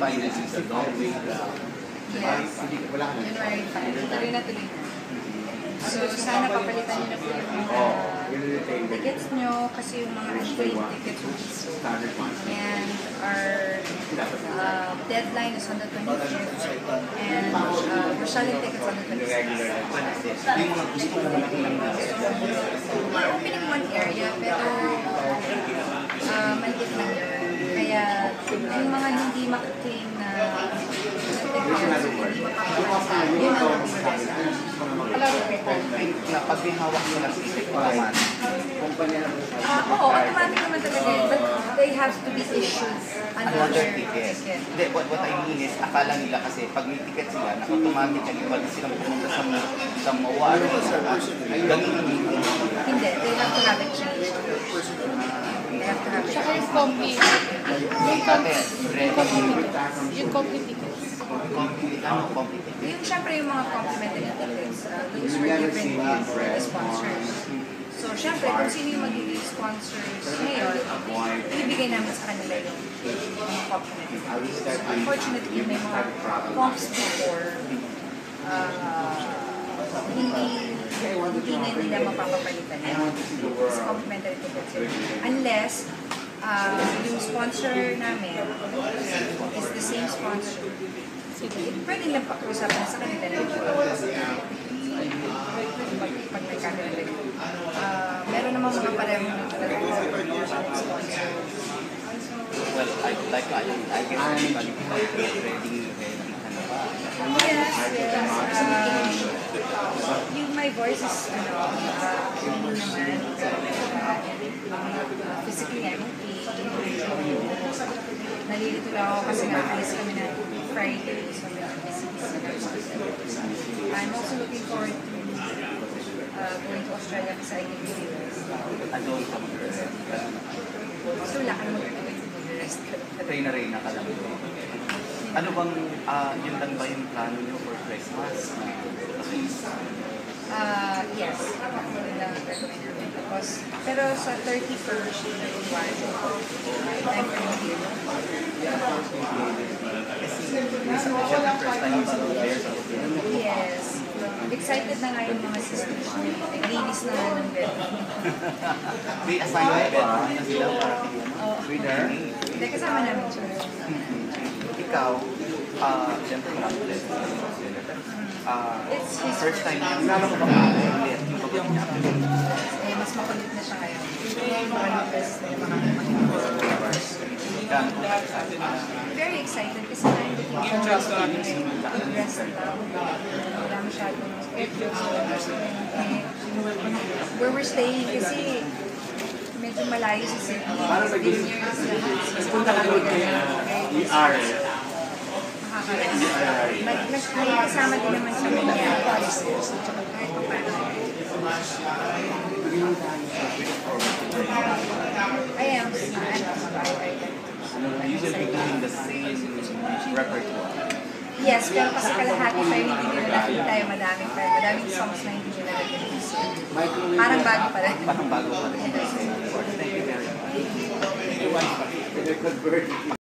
finally sa long way. Yes. January 5. Tuloy na tuloy na. So, sana papalitan nyo na po yung tickets nyo kasi yung mga unpaid tickets will be sold. And our deadline is on the 25th. And we're selling tickets on the 26th. Yung mga gusto ko na We're opening one area, pero maliit lang yun. Kaya yung mga hindi makaklaim na tickets, hindi mapapalitan, yun ang mag-invest. na pag hawak mo ng ticket naman, Oo, automatic naman talaga yun. But they have to be issued another ticket. Hindi, what I mean is, akala nila kasi pag may ticket sila, automatically pag silang pumunta sa MOA, ganun yung meeting. Hindi, they have to have it changed. They have to have it Tsaka changed. yung complete. Yung complete tickets. Complete. Yung syempre yung mga complimentary tickets, those were given for the sponsors. So syempre, kung sino yung magiging sponsors ngayon, ibibigay namin sa kanila yung mga complimentary tickets. So, unfortunately, may mga comps before, hindi na nila mapapapalitan sa complimentary tickets. Unless, yung sponsor namin is the same sponsor. Pwede lang pag-usapan sa kanila na pag may kanila. Meron naman mga parehong sponsor. Well, I guess everybody ready. Yes. Yung my voice is, hindi naman. Physically, I'm okay. Nalilito lang ako kasi alis kami na Friday. So, I'm also looking forward to going to Australia kasi I can really rest. So, wala ka naman mag-rest. Reyna ka lang. Ano bang, yun lang ba yung plano nyo for Christmas? Yes. Yun lang ang gagawin namin. Pero sa 31st, I'm from here. Yes. Excited na nga yung mga sisters niya. Naglinis na nga ng bed. May assignment bed na sila para Winner? Hindi, kasama namin siya. Ikaw, siyempre ulit. It's his First time niya, lalo ko ba ulit yung pagod niya? Mas makulit na siya ngayon. Makaligtas na yung mga very excited kasi I'm looking forward to rest lang. Wala masyadong where we're staying kasi medyo malayo sa city. Punta ka doon kaya ER. May kasama din naman sa mga policies. Kahit pa paano. I am. Usually doing the same repertoire. Yes, pero kasi kalahati pa yung hindi nila nakita yung madaming songs na hindi nila nakita. Parang bago pa rin. Parang bago pa rin. Thank you very much.